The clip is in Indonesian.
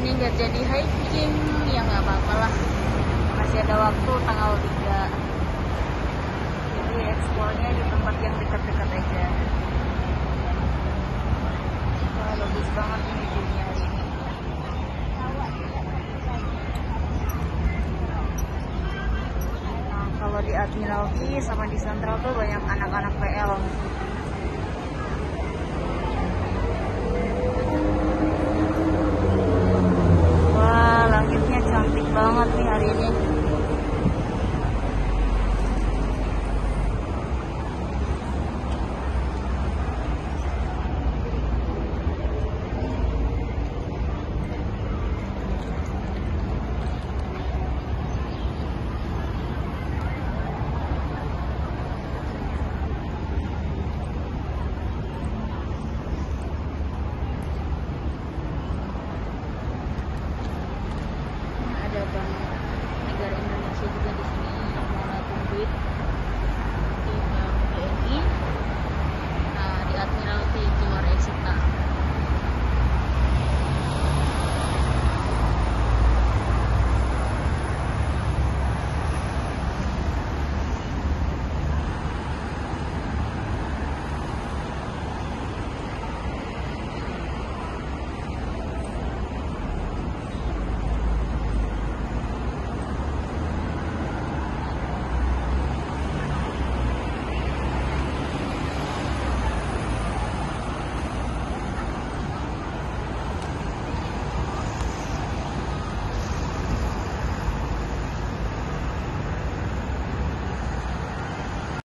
ini nggak jadi hiking, ya nggak apa-apa lah. Masih ada waktu tanggal 3. Jadi eksplornya di tempat yang dekat-dekat aja. Wah, bagus banget ini view-nya hari ini. Nah, kalau di Admiralty sama di Central tuh banyak anak-anak PL.